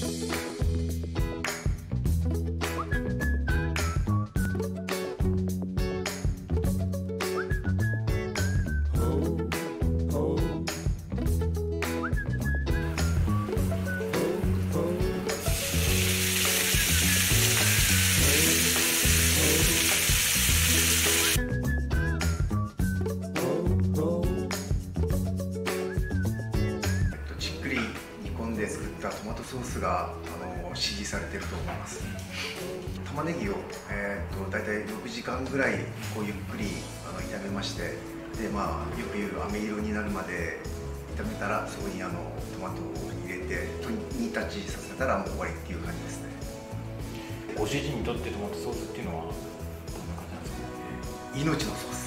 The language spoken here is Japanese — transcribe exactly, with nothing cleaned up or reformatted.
作ったトマトソースがあの支持されていると思います。玉ねぎを、えー、と大体ろくじかんぐらいこうゆっくりあの炒めまして、で、まあ、よく言う飴色になるまで炒めたら、そこにあのトマトを入れて煮立ちさせたらもう終わりっていう感じですね。 ご主人にとってトマトソースっていうのはどんな感じなんですか？ 命のソース